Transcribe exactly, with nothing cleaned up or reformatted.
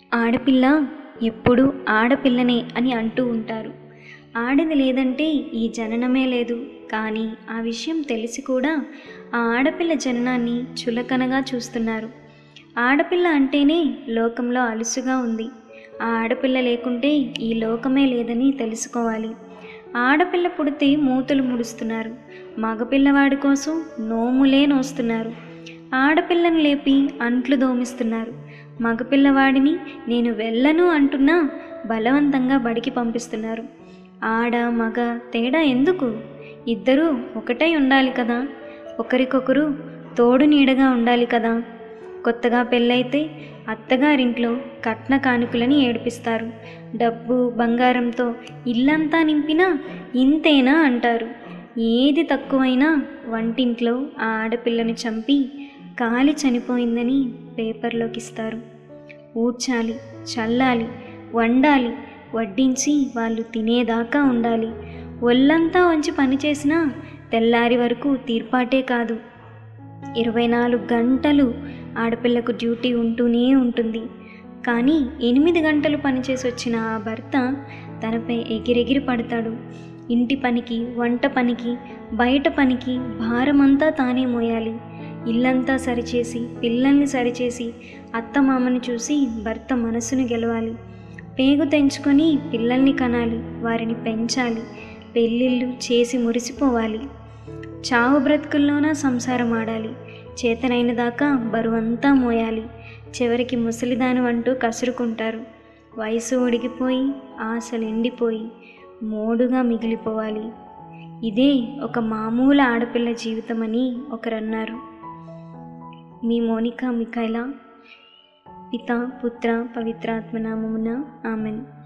ఆడపిల్ల ఎప్పుడూ ఆడపిల్లనే అని అంటూ ఉంటారు. ఆడది లేదంటే ఈ జననమే లేదు. కానీ ఆ విషయం తెలిసి కూడా ఆ ఆడపిల్ల జననాన్ని చులకనగా చూస్తున్నారు. ఆడపిల్ల అంటేనే లోకంలో అలుసుగా ఉంది. ఆ ఆడపిల్ల లేకుంటే ఈ లోకమే లేదని తెలుసుకోవాలి. ఆడపిల్ల పుడితే మూతులు ముడుస్తున్నారు. మగపిల్లవాడి కోసం నోములే నోస్తున్నారు. ఆడపిల్లను లేపి అంట్లు దోమిస్తున్నారు. మగపిల్లవాడిని నేను వెళ్ళను అంటున్నా బలవంతంగా బడికి పంపిస్తున్నారు. ఆడ మగ తేడా ఎందుకు? ఇద్దరూ ఒకటై ఉండాలి కదా. ఒకరికొకరు తోడు నీడగా ఉండాలి కదా. కొత్తగా పెళ్ళైతే అత్తగారింట్లో కట్న కానుకలని ఏడిపిస్తారు. డబ్బు బంగారంతో ఇల్లంతా నింపినా ఇంతేనా అంటారు. ఏది తక్కువైనా వంటింట్లో ఆ ఆడపిల్లని చంపి కాలి చనిపోయిందని పేపర్లోకి ఇస్తారు. ఊడ్చాలి, చల్లాలి, వండాలి, వడ్డించి వాళ్ళు తినేదాకా ఉండాలి. ఒళ్ళంతా వంచి పనిచేసినా తెల్లారి వరకు తీర్పాటే కాదు. ఇరవై నాలుగు గంటలు ఆడపిల్లకు డ్యూటీ ఉంటూనే ఉంటుంది. కానీ ఎనిమిది గంటలు పనిచేసి వచ్చిన ఆ భర్త తనపై ఎగిరెగిరి పడతాడు. ఇంటి పనికి, వంట పనికి, బయట పనికి భారమంతా తానే మోయాలి. ఇల్లంతా సరిచేసి, పిల్లల్ని సరిచేసి, అత్తమామని చూసి భర్త మనసును గెలవాలి. పేగు తెంచుకొని పిల్లల్ని కనాలి, వారిని పెంచాలి, పెళ్ళిళ్ళు చేసి మురిసిపోవాలి. చావు బ్రతుకుల్లోన సంసారం ఆడాలి. చేతనైన దాకా బరువంతా మోయాలి. చివరికి ముసలిదాను అంటూ కసురుకుంటారు. వయసు ఒడిగిపోయి ఆశలు ఎండిపోయి మోడుగా మిగిలిపోవాలి. ఇదే ఒక మామూలు ఆడపిల్ల జీవితం అని ఒకరన్నారు. మీ మోనికా మికాయలా. పితా పుత్ర పవిత్రాత్మ నామమున ఆమెన్.